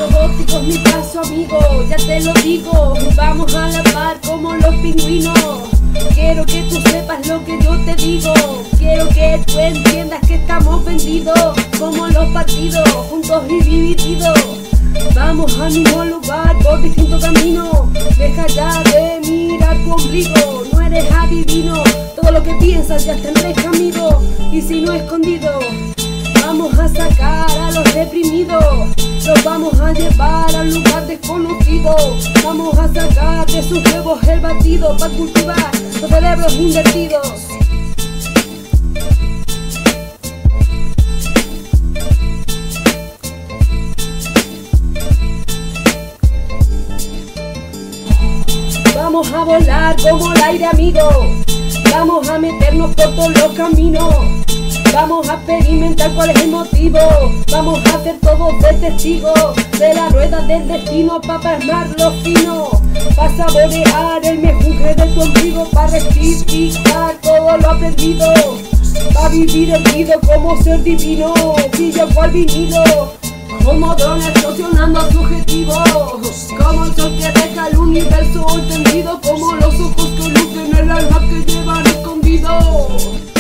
Robóticos mi paso amigo, ya te lo digo, vamos a la par como los pingüinos. Quiero que tú sepas lo que yo te digo, quiero que tú entiendas que estamos vendidos como los partidos, juntos y divididos. Vamos al mismo lugar por distintos caminos, deja ya de mirar tu ombligo, no eres adivino, todo lo que piensas ya está en el camino, y si no escondido. Vamos a sacar a los reprimidos, los vamos a llevar al lugar desconocido. Vamos a sacar de sus huevos el batido para cultivar los cerebros invertidos. Vamos a volar como el aire amigo, vamos a meternos por todos los caminos. Vamos a experimentar cuál es el motivo, vamos a hacer todos de testigos de la rueda del destino, para plasmar lo fino, para saborear el mejunje de tu ombligo, para rectificar todo lo aprendido, para vivir erguido como ser divino, brillo cual vinilo, como drones estacionando a su objetivo, como el sol que deja el universo entendido, como los ojos que lucen el alma que llevan escondido.